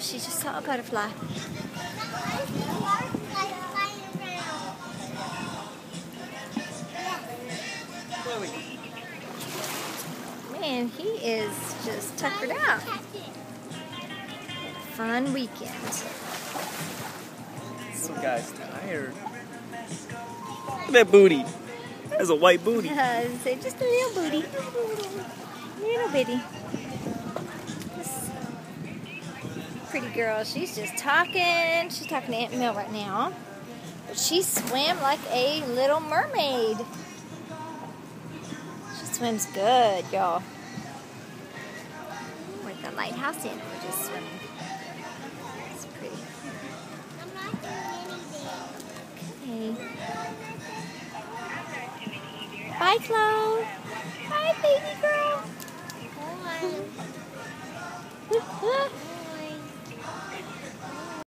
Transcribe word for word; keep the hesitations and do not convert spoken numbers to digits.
she just saw a butterfly. Man, he is just tuckered out. Fun weekend. This guy's tired. Look at that booty. That's a white booty. Uh, say just a little booty. Little bitty. This pretty girl, she's just talking. She's talking to Aunt Mill right now. But she swam like a little mermaid. She swims good, y'all. We're at the lighthouse and we're just swimming. It's pretty. Okay. Bye, Chloe. Bye, baby girl. Bye.